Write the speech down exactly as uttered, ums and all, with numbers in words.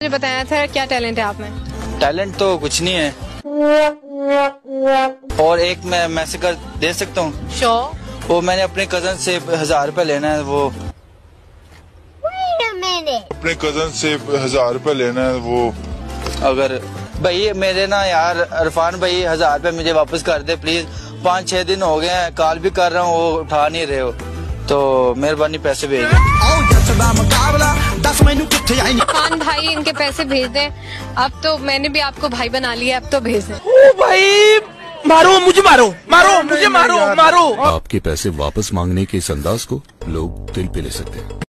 मुझे बताया था क्या टैलेंट है आप में? टैलेंट तो कुछ नहीं है, और एक मैं मैसेज कर दे सकता हूँ। श्योर। वो मैंने अपने कजन से हजार रुपए लेना है, वो अपने कजन से हजार रुपए लेना है, वो अगर भाई मेरे ना यार इरफान भाई हजार रुपए मुझे वापस कर दे प्लीज। पाँच छह दिन हो गए हैं, कॉल भी कर रहा हूँ, वो उठा नहीं रहे हो, तो मेहरबानी पैसे भेज दो। इरफान भाई इनके पैसे भेज दें। अब तो मैंने भी आपको भाई बना लिया, अब तो भेज दें। ओ भाई मारो मुझे, मारो मारो मुझे, मारो मारो। आपके पैसे वापस मांगने के इस अंदाज को लोग दिल पे ले सकते हैं।